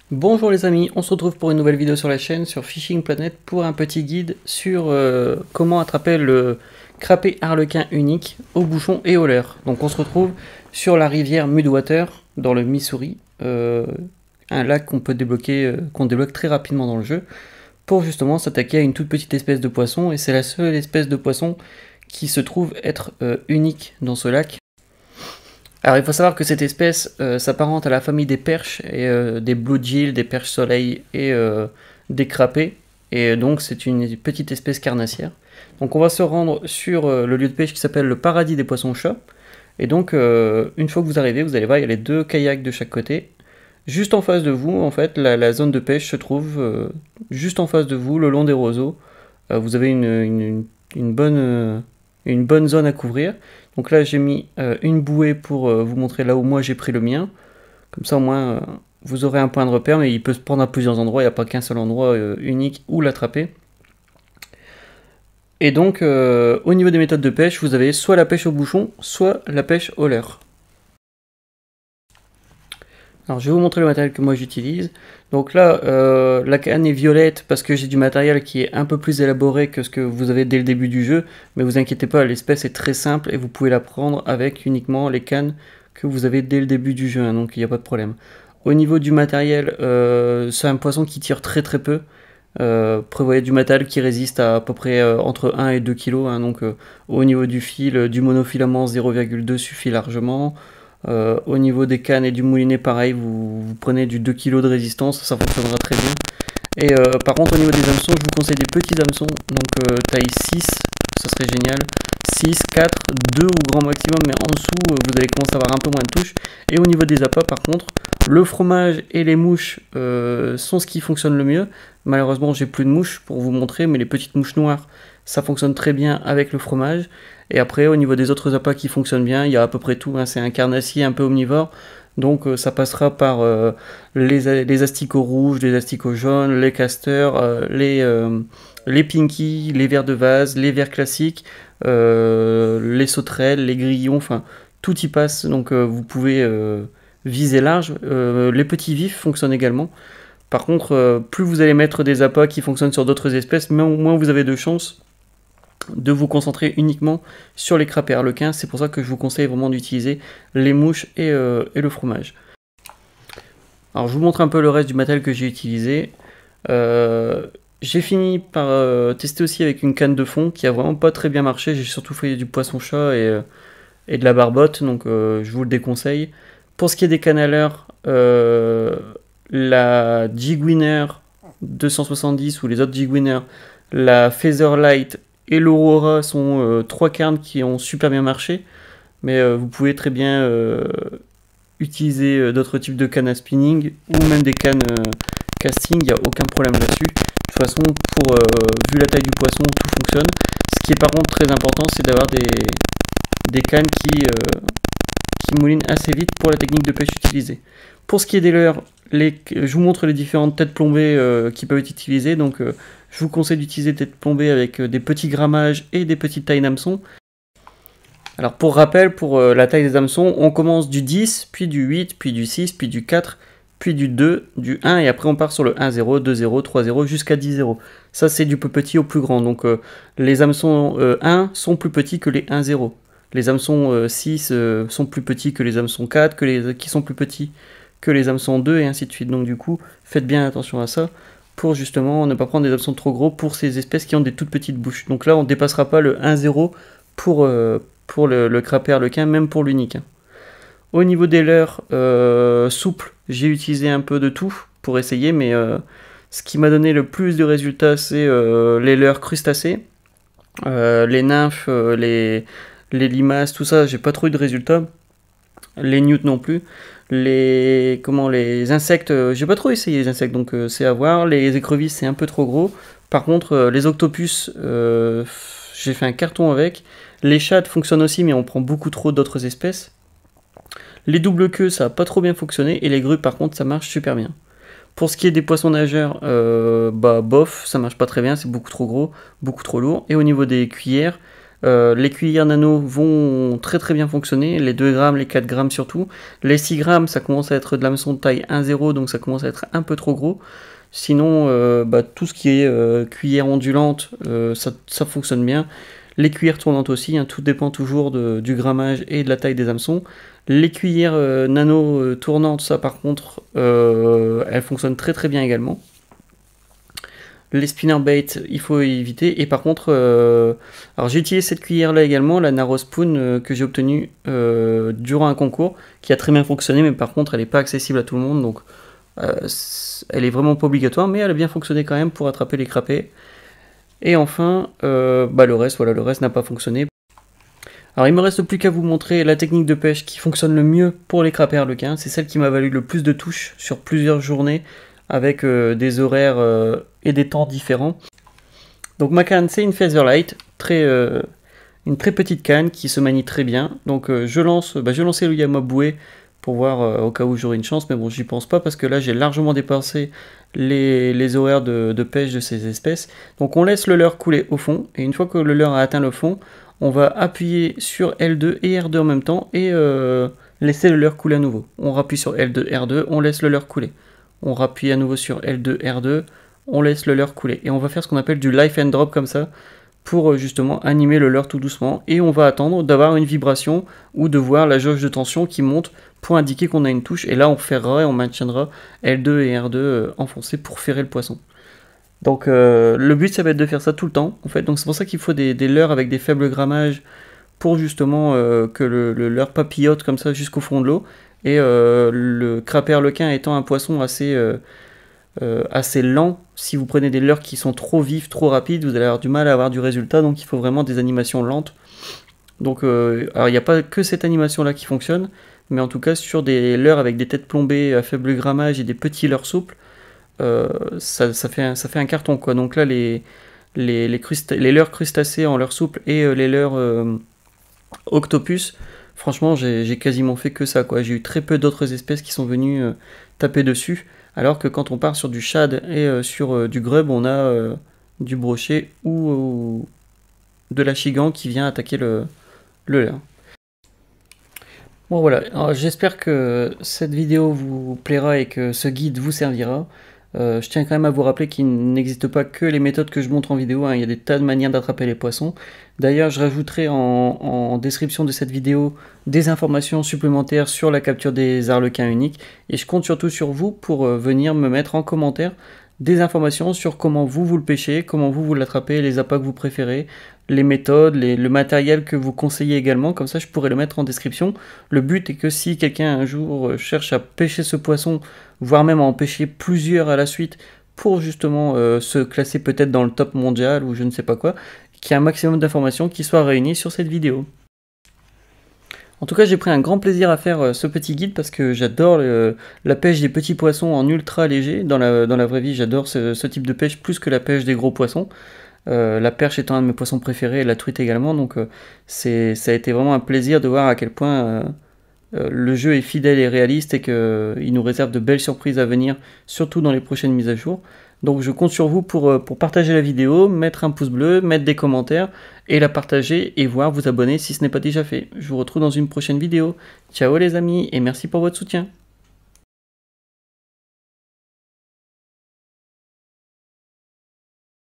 Bonjour les amis, on se retrouve pour une nouvelle vidéo sur la chaîne sur Fishing Planet pour un petit guide sur comment attraper le crapé arlequin unique au bouchon et au leurre. Donc on se retrouve sur la rivière Mudwater dans le Missouri, un lac qu'on peut débloquer, qu'on débloque très rapidement dans le jeu pour justement s'attaquer à une toute petite espèce de poisson, et c'est la seule espèce de poisson qui se trouve être unique dans ce lac. Alors il faut savoir que cette espèce s'apparente à la famille des perches et des bluegill, des perches soleil et des crapets, et donc c'est une petite espèce carnassière. Donc on va se rendre sur le lieu de pêche qui s'appelle le paradis des poissons-chats, et donc une fois que vous arrivez, vous allez voir, il y a les deux kayaks de chaque côté. Juste en face de vous, en fait, la zone de pêche se trouve juste en face de vous, le long des roseaux. Vous avez une bonne zone à couvrir. Donc là, j'ai mis une bouée pour vous montrer là où moi j'ai pris le mien. Comme ça, au moins, vous aurez un point de repère, mais il peut se prendre à plusieurs endroits. Il n'y a pas qu'un seul endroit unique où l'attraper. Et donc, au niveau des méthodes de pêche, vous avez soit la pêche au bouchon, soit la pêche au leurre. Alors je vais vous montrer le matériel que moi j'utilise. Donc là, la canne est violette parce que j'ai du matériel qui est un peu plus élaboré que ce que vous avez dès le début du jeu. Mais vous inquiétez pas, l'espèce est très simple et vous pouvez la prendre avec uniquement les cannes que vous avez dès le début du jeu, hein, donc il n'y a pas de problème. Au niveau du matériel, c'est un poisson qui tire très très peu. Prévoyez du matériel qui résiste à peu près entre 1 et 2 kg, hein, donc au niveau du fil, du monofilament 0,2 suffit largement. Au niveau des cannes et du moulinet, pareil, vous prenez du 2 kg de résistance, ça fonctionnera très bien. Et par contre, au niveau des hameçons, je vous conseille des petits hameçons, donc taille 6, ça serait génial. 6, 4, 2 au grand maximum, mais en dessous, vous allez commencer à avoir un peu moins de touches. Et au niveau des appâts, par contre, le fromage et les mouches sont ce qui fonctionne le mieux. Malheureusement, j'ai plus de mouches pour vous montrer, mais les petites mouches noires, ça fonctionne très bien avec le fromage. Et après, au niveau des autres appâts qui fonctionnent bien, il y a à peu près tout, hein. C'est un carnassier un peu omnivore, donc ça passera par les asticots rouges, les asticots jaunes, les casteurs, les pinkies, les vers de vase, les vers classiques, les sauterelles, les grillons, enfin tout y passe, donc vous pouvez viser large. Les petits vifs fonctionnent également. Par contre, plus vous allez mettre des appâts qui fonctionnent sur d'autres espèces, moins vous avez de chances de vous concentrer uniquement sur les crapets arlequins. C'est pour ça que je vous conseille vraiment d'utiliser les mouches et le fromage. Alors je vous montre un peu le reste du matériel que j'ai utilisé. J'ai fini par tester aussi avec une canne de fond qui a vraiment pas très bien marché. J'ai surtout fait du poisson-chat et de la barbotte, donc je vous le déconseille. Pour ce qui est des cannes à leurre, la Jig Winner 270 ou les autres Jig Winner, la Featherlight et l'Aurora sont trois cannes qui ont super bien marché, mais vous pouvez très bien utiliser d'autres types de cannes à spinning ou même des cannes casting, il n'y a aucun problème là-dessus. De toute façon, vu la taille du poisson, tout fonctionne. Ce qui est par contre très important, c'est d'avoir des cannes qui moulinent assez vite pour la technique de pêche utilisée. Pour ce qui est des leurres, je vous montre les différentes têtes plombées qui peuvent être utilisées. Donc, je vous conseille d'utiliser des têtes plombées avec des petits grammages et des petites tailles d'hameçon. Alors, pour rappel, pour la taille des hameçons, on commence du 10, puis du 8, puis du 6, puis du 4, puis du 2, du 1, et après on part sur le 1-0, 2-0, 3-0, jusqu'à 10-0. Ça, c'est du plus petit au plus grand. Donc, les hameçons 1 sont plus petits que les 1-0. Les hameçons 6 sont plus petits que les hameçons 4, qui sont plus petits que les hameçons 2, et ainsi de suite. Donc du coup, faites bien attention à ça, pour justement ne pas prendre des hameçons trop gros pour ces espèces qui ont des toutes petites bouches. Donc là, on ne dépassera pas le 1-0 pour le crapé arlequin, même pour l'unique. Au niveau des leurres souples, j'ai utilisé un peu de tout pour essayer, mais ce qui m'a donné le plus de résultats, c'est les leurres crustacés, les nymphes, les limaces, tout ça, j'ai pas trop eu de résultats. Les newts non plus. Les insectes, j'ai pas trop essayé les insectes, donc c'est à voir. Les écrevisses, c'est un peu trop gros. Par contre, les octopus, j'ai fait un carton avec. Les chattes fonctionnent aussi, mais on prend beaucoup trop d'autres espèces. Les doubles queues, ça a pas trop bien fonctionné. Et les grues, par contre, ça marche super bien. Pour ce qui est des poissons nageurs, bof, ça marche pas très bien, c'est beaucoup trop gros, beaucoup trop lourd. Et au niveau des cuillères, Les cuillères nano vont très très bien fonctionner, les 2 grammes, les 4 grammes surtout. Les 6 grammes, ça commence à être de l'hameçon de taille 1,0, donc ça commence à être un peu trop gros. Sinon, tout ce qui est cuillère ondulante, ça fonctionne bien. Les cuillères tournantes aussi, hein, tout dépend toujours du grammage et de la taille des hameçons. Les cuillères nano tournantes, ça par contre, elles fonctionnent très très bien également. Les spinnerbait, il faut éviter. Et par contre, alors j'ai utilisé cette cuillère là également, la Narrow Spoon que j'ai obtenue durant un concours, qui a très bien fonctionné, mais par contre elle n'est pas accessible à tout le monde, donc elle est vraiment pas obligatoire, mais elle a bien fonctionné quand même pour attraper les crapets. Et enfin, le reste, voilà, le reste n'a pas fonctionné. Alors il me reste plus qu'à vous montrer la technique de pêche qui fonctionne le mieux pour les crapets arlequins. C'est celle qui m'a valu le plus de touches sur plusieurs journées, avec des horaires et des temps différents. Donc ma canne, c'est une Featherlight, une très petite canne qui se manie très bien. Donc je lançais le Yama bouée pour voir au cas où j'aurais une chance, mais bon, j'y pense pas parce que là j'ai largement dépassé les horaires de pêche de ces espèces. Donc on laisse le leurre couler au fond, et une fois que le leurre a atteint le fond, on va appuyer sur L2 et R2 en même temps et laisser le leurre couler à nouveau. On rappuie sur L2, R2, on laisse le leurre couler. On rappuie à nouveau sur L2, R2, on laisse le leurre couler. Et on va faire ce qu'on appelle du life and drop comme ça, pour justement animer le leurre tout doucement. Et on va attendre d'avoir une vibration ou de voir la jauge de tension qui monte pour indiquer qu'on a une touche. Et là, on ferrera et on maintiendra L2 et R2 enfoncés pour ferrer le poisson. Donc le but, ça va être de faire ça tout le temps, en fait. Donc c'est pour ça qu'il faut des leurres avec des faibles grammages pour justement que le leurre papillote comme ça jusqu'au fond de l'eau. Et le crapet arlequin étant un poisson assez lent, si vous prenez des leurres qui sont trop vifs, trop rapides, vous allez avoir du mal à avoir du résultat, donc il faut vraiment des animations lentes. Donc alors il n'y a pas que cette animation là qui fonctionne, mais en tout cas sur des leurres avec des têtes plombées à faible grammage et des petits leurres souples, ça fait un carton quoi. Donc là les leurres crustacés en leurres souples et les leurres octopus, franchement, j'ai quasiment fait que ça, quoi. J'ai eu très peu d'autres espèces qui sont venues taper dessus, alors que quand on part sur du shad et sur du grub, on a du brochet ou de l'achigan qui vient attaquer le leurre. Bon voilà, j'espère que cette vidéo vous plaira et que ce guide vous servira. Je tiens quand même à vous rappeler qu'il n'existe pas que les méthodes que je montre en vidéo, hein. Il y a des tas de manières d'attraper les poissons. D'ailleurs, je rajouterai en description de cette vidéo des informations supplémentaires sur la capture des arlequins uniques. Et je compte surtout sur vous pour venir me mettre en commentaire des informations sur comment vous le pêchez, comment vous l'attrapez, les appâts que vous préférez, les méthodes, le matériel que vous conseillez également, comme ça je pourrais le mettre en description. Le but est que si quelqu'un un jour cherche à pêcher ce poisson, voire même à en pêcher plusieurs à la suite, pour justement se classer peut-être dans le top mondial ou je ne sais pas quoi, qu'il y ait un maximum d'informations qui soient réunies sur cette vidéo. En tout cas, j'ai pris un grand plaisir à faire ce petit guide parce que j'adore la pêche des petits poissons en ultra léger. Dans la vraie vie, j'adore ce type de pêche plus que la pêche des gros poissons. La perche étant un de mes poissons préférés et la truite également. Donc ça a été vraiment un plaisir de voir à quel point le jeu est fidèle et réaliste et qu'il nous réserve de belles surprises à venir, surtout dans les prochaines mises à jour. Donc je compte sur vous pour partager la vidéo, mettre un pouce bleu, mettre des commentaires et la partager et vous abonner si ce n'est pas déjà fait. Je vous retrouve dans une prochaine vidéo. Ciao les amis et merci pour votre soutien.